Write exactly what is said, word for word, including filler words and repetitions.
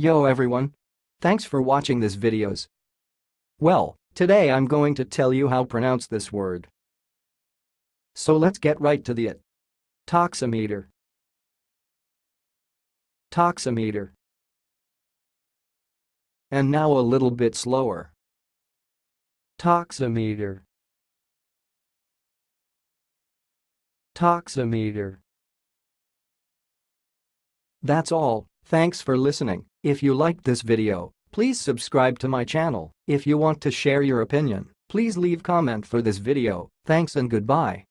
Yo everyone! Thanks for watching this videos. Well, today I'm going to tell you how to pronounce this word. So let's get right to the it. Taxameter. Taxameter. And now a little bit slower. Taxameter. Taxameter. That's all. Thanks for listening. If you liked this video, please subscribe to my channel. If you want to share your opinion, please leave comment for this video. Thanks and goodbye.